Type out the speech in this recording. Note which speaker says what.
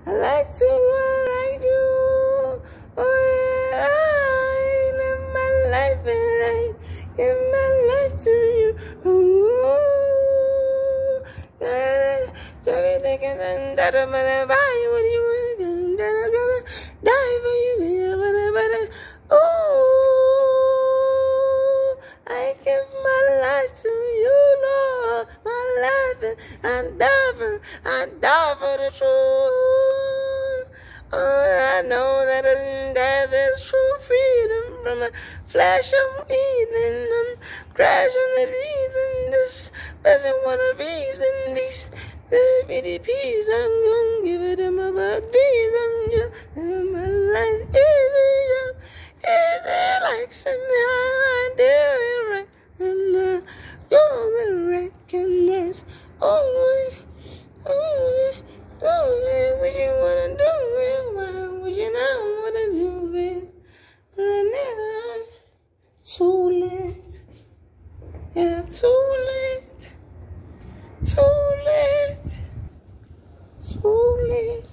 Speaker 1: I like to write you. Oh, yeah, I live my life and I give my life to you. Ooh, everything and that I'm gonna buy you what you want. That I'm gonna die for you. Ooh, I give my life to you, Lord. My life, I die for the truth. Oh, I know that there's true freedom from the flesh I'm eating. I'm crashing the leaves in this person wanna reaves in these little bitty peeves. I'm gonna give it to my buddies. I'm just living my life easy. Easy like somehow I do it right. And I don't recognize. Oh, what you wanna do it? Why would you not wanna do it? Too late. Yeah, too late. Too late. Too late.